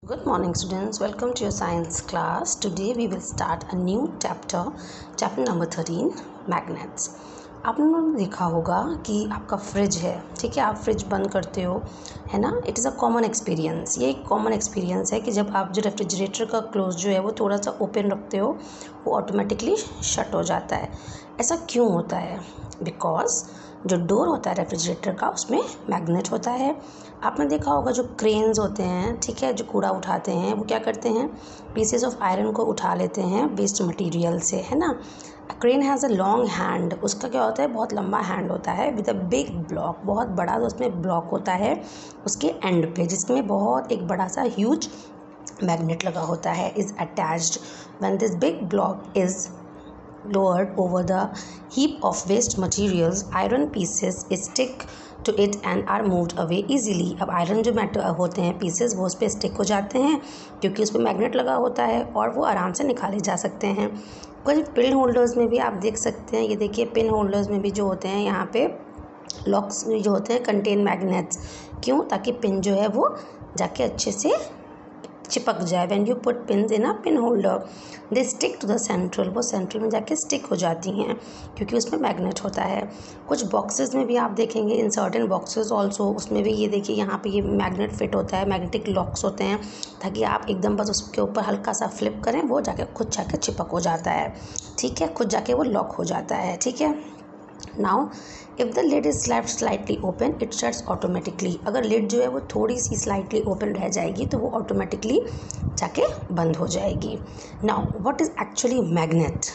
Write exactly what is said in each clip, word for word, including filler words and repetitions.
Good morning students, welcome to your science class. Today we will start a new chapter, chapter number thirteen, magnets. आप लोगों ने देखा होगा कि आपका फ्रिज है, ठीक है, आप फ्रिज बंद करते हो, है ना. It is a common experience. ये एक कॉमन एक्सपीरियंस है कि जब आप जो रेफ्रिजरेटर का क्लोज जो है वो थोड़ा सा ओपन रखते हो वो ऑटोमेटिकली शट हो जाता है. ऐसा क्यों होता है? बिकॉज जो डोर होता है रेफ्रिजरेटर का उसमें मैग्नेट होता है. आपने देखा होगा जो क्रेन्स होते हैं, ठीक है, जो कूड़ा उठाते हैं वो क्या करते हैं, पीसेस ऑफ आयरन को उठा लेते हैं वेस्ट मटेरियल से, है ना. Crane has a long hand. उसका क्या होता है, बहुत लंबा हैंड होता है विद अ बिग ब्लॉक, बहुत बड़ा तो उसमें ब्लॉक होता है उसके एंड पे, जिसमें बहुत एक बड़ा सा ह्यूज मैग्नेट लगा होता है, is attached. When this big block is lowered over the heap of waste materials, iron pieces stick to it and are moved away easily. अब आयरन जो मैटर होते हैं पीसेस वो उस पर स्टिक हो जाते हैं क्योंकि उस पर मैग्नेट लगा होता है और वो आराम से निकाले जा सकते हैं. कुछ पिन होल्डर्स में भी आप देख सकते हैं, ये देखिए पिन होल्डर्स में भी जो होते हैं यहाँ पे लॉक्स में जो होते हैं कंटेन मैग्नेट्स. क्यों? ताकि पिन जो है वो जाके अच्छे से चिपक जाए. When you put pins in a pin holder they stick to the central, वो सेंट्रल में जाके स्टिक हो जाती हैं क्योंकि उसमें मैग्नेट होता है. कुछ बॉक्सेस में भी आप देखेंगे, इन सर्टेन बॉक्सेस ऑल्सो, उसमें भी ये देखिए यहाँ पे ये मैग्नेट फिट होता है, मैग्नेटिक लॉक्स होते हैं ताकि आप एकदम बस उसके ऊपर हल्का सा फ्लिप करें वो जाके खुद जाके चिपक हो जाता है, ठीक है, खुद जाके वो लॉक हो जाता है, ठीक है. Now if the lid is left slightly open it shuts automatically. अगर लिड जो है वो थोड़ी सी स्लाइटली ओपन रह जाएगी तो वो ऑटोमेटिकली जाके बंद हो जाएगी. Now what is actually magnet?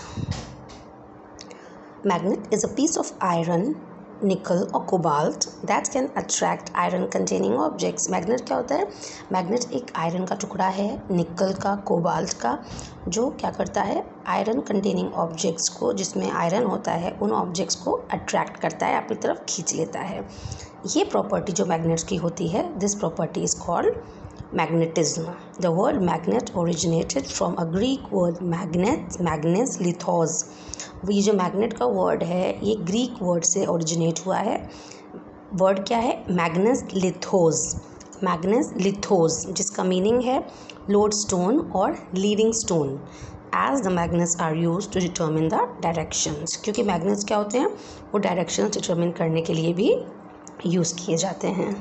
Magnet is a piece of iron, nickel और cobalt that can attract iron containing objects. Magnet क्या होता है? मैग्नेट एक आयरन का टुकड़ा है, निकल का, कोबाल्ट का, जो क्या करता है, आयरन कंटेनिंग ऑब्जेक्ट्स को, जिसमें आयरन होता है, उन ऑब्जेक्ट्स को अट्रैक्ट करता है, अपनी तरफ खींच लेता है. ये प्रॉपर्टी जो मैग्नेट्स की होती है, this property is called magnetism. The word magnet originated from a Greek word magnet, magnus, lithos. ये जो मैग्नेट का वर्ड है ये ग्रीक वर्ड से ओरिजिनेट हुआ है. वर्ड क्या है? मैग्नस लिथोस. मैग्नस लिथोस जिसका मीनिंग है लोड स्टोन और leading stone. As the magnets are use to determine the directions, क्योंकि मैग्नेट्स क्या होते हैं, वो डायरेक्शंस डिटर्मिन करने के लिए भी यूज़ किए जाते हैं.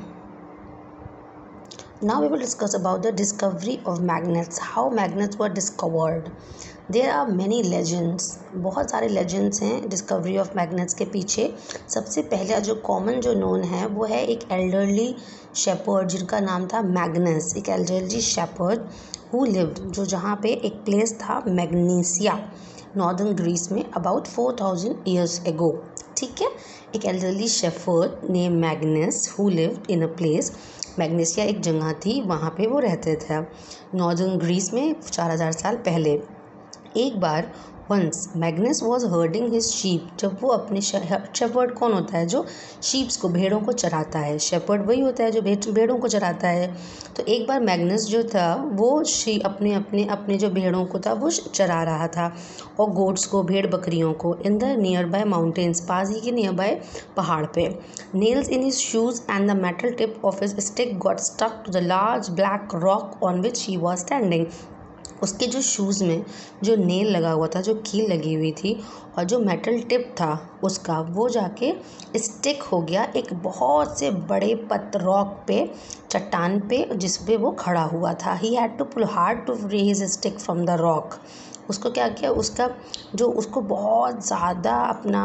Now we will discuss about the discovery of magnets, how magnets were discovered. There are many legends, बहुत सारे legends हैं discovery of magnets के पीछे. सबसे पहले जो common जो known है वो है एक elderly shepherd जिनका नाम था मैग्नस. एक elderly shepherd who lived, जो जहाँ पे एक place था मैग्नीसिया, नॉर्दर्न ग्रीस में, about four thousand years ago, ठीक है. एक elderly shepherd name Magnus who lived in a place, Magnesia एक जगह थी, वहाँ पे वो रहते थे नॉर्दर्न ग्रीस में चार हज़ार साल पहले. एक बार once Magnus was herding his sheep, जब वो अपने, शेपर्ड कौन होता है, जो शीप्स को, भेड़ों को चराता है, शेपर्ड वही होता है जो भेड़ों को चराता है. तो एक बार मैग्नस जो था वो शी अपने अपने अपने जो भेड़ों को था वो चरा रहा था, और गोट्स को, भेड़ बकरियों को, in the nearby mountains, पास ही के नियर बाय पहाड़ पे. Nails in his shoes and the metal tip of his stick got stuck to the large black rock on which he was standing. उसके जो शूज़ में जो nail लगा हुआ था, जो कील लगी हुई थी, और जो मेटल टिप था उसका, वो जाके स्टिक हो गया एक बहुत से बड़े पत रॉक पे, चट्टान पे, जिस पे वो खड़ा हुआ था. He had to pull hard to free his stick from the rock. उसको क्या किया, उसका जो, उसको बहुत ज़्यादा अपना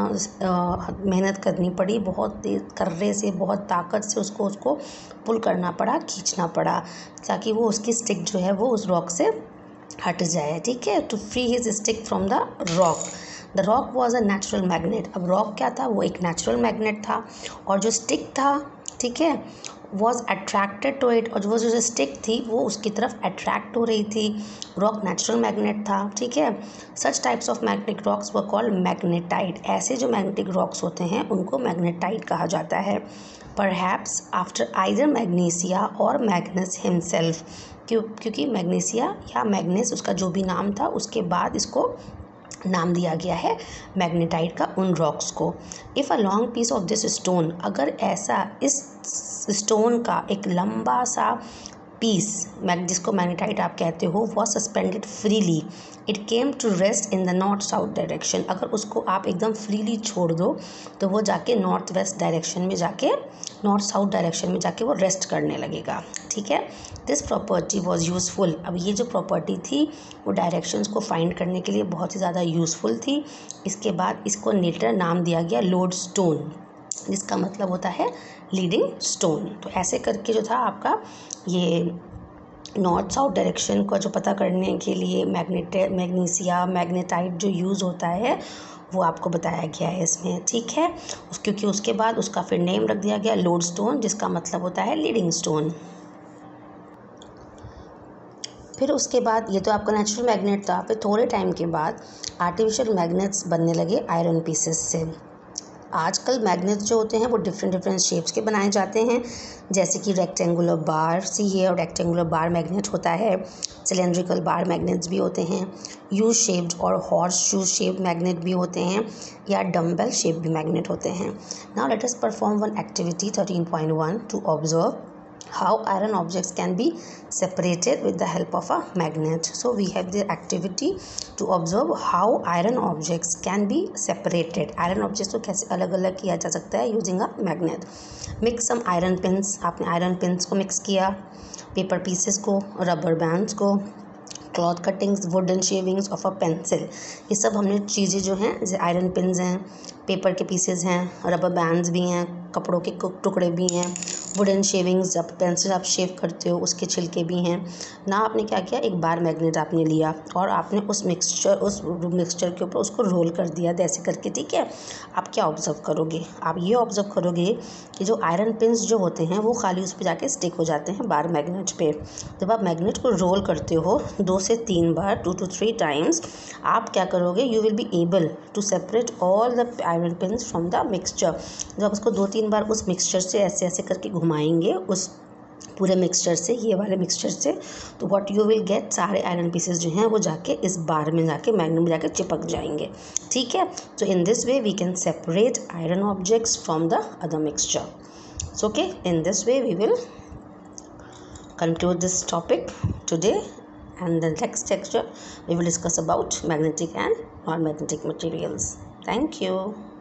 मेहनत करनी पड़ी, बहुत तेज कर्रे से, बहुत ताकत से उसको उसको पुल करना पड़ा, खींचना पड़ा, ताकि वो उसकी स्टिक जो है वो उस रॉक से हट जाए, ठीक है, to free his stick from the rock. The rock was a natural magnet. अब रॉक क्या था, वो एक नेचुरल मैग्नेट था, और जो स्टिक था, ठीक है, वॉज अट्रैक्टेड टू इट, और वो जो स्टिक थी वो उसकी तरफ अट्रैक्ट हो रही थी. रॉक नेचुरल मैग्नेट था, ठीक है. Such types of magnetic rocks were called magnetite. ऐसे जो मैग्नेटिक रॉक्स होते हैं उनको मैग्नेटाइट कहा जाता है. परहैप्स आफ्टर आइदर मैग्नीसिया और मैग्नस हिमसेल्फ, क्यों क्योंकि मैग्नीसिया या मैग्नस उसका जो भी नाम था उसके बाद इसको नाम दिया गया है मैग्नेटाइट का उन रॉक्स को. If a long piece of this stone, अगर ऐसा इस स्टोन का एक लंबा सा पीस जिसको मैग्नेटाइट आप कहते हो was suspended freely, it came to rest in the north south direction. अगर उसको आप एकदम फ्रीली छोड़ दो तो वो जाके नॉर्थ वेस्ट डायरेक्शन में जाके नॉर्थ साउथ डायरेक्शन में जाके वो रेस्ट करने लगेगा। ठीक है, दिस प्रॉपर्टी वॉज यूज़फुल। अब ये जो प्रॉपर्टी थी वो डायरेक्शंस को फाइंड करने के लिए बहुत ही ज़्यादा यूज़फुल थी। इसके बाद इसको लेटर नाम दिया गया लोडस्टोन, जिसका मतलब होता है लीडिंग स्टोन। तो ऐसे करके जो था आपका ये नॉर्थ साउथ डायरेक्शन का जो पता करने के लिए मैग्नेट मैग्नीशिया मैग्नेटाइट जो यूज़ होता है वो आपको बताया गया है इसमें। ठीक है, उस क्योंकि उसके बाद उसका फिर नेम रख दिया गया लोडस्टोन, जिसका मतलब होता है लीडिंग स्टोन। फिर उसके बाद ये तो आपका नेचुरल मैग्नेट था। फिर थोड़े टाइम के बाद आर्टिफिशियल मैग्नेट्स बनने लगे आयरन पीसेस से। आजकल मैग्नेट्स जो होते हैं वो डिफरेंट डिफरेंट शेप्स के बनाए जाते हैं, जैसे कि रेक्टेंगुलर बार, सी ये और रेक्टेंगुलर बार मैग्नेट होता है, सिलेंड्रिकल बार मैग्नेट्स भी होते हैं, यू शेप्ड और हॉर्स शू शेप्ड मैग्नेट भी होते हैं, या डम्बेल शेप भी मैग्नेट होते हैं। Now let us perform one activity thirteen point one to observe how iron objects can be separated with the help of a magnet. So we have the activity to observe how iron objects can be separated. iron objects को कैसे अलग अलग किया जा सकता है using a magnet. Mix some iron pins. आपने iron pins को mix किया, paper pieces को, rubber bands को, cloth cuttings, wooden shavings of a pencil, ये सब हमने चीज़ें जो हैं जैसे आयरन पिन्स हैं, पेपर के पीसेस हैं, रबर बैंड्स भी हैं, कपड़ों के टुकड़े भी हैं, वुडन शेविंग्स जब पेंसिल आप शेव करते हो उसके छिलके भी हैं ना। आपने क्या किया, एक बार मैग्नेट आपने लिया और आपने उस मिक्सचर उस मिक्सचर के ऊपर उसको रोल कर दिया ऐसे करके। ठीक है, आप क्या ऑब्जर्व करोगे, आप ये ऑब्जर्व करोगे कि जो आयरन पिन्स जो होते हैं वो खाली उस पर जाके स्टिक हो जाते हैं बार मैग्नेट पे। जब आप मैग्नेट को रोल करते हो दो से तीन बार, टू टू थ्री टाइम्स, आप क्या करोगे, you will be able to separate all the iron pins from the mixture. जब उसको दो तीन बार उस मिक्सचर से ऐसे ऐसे करके घुमाएंगे उस पूरे मिक्सचर से, ये वाले मिक्सचर से, तो व्हाट यू विल गेट, सारे आयरन पीसेस जो हैं वो जाके इस बार में जाके मैग्नेट में जाके चिपक जाएंगे। ठीक है, तो in this way we can separate iron objects from the other mixture. So okay, in this way we will conclude this topic today, and the next lecture we will discuss about magnetic and non-magnetic materials. Thank you.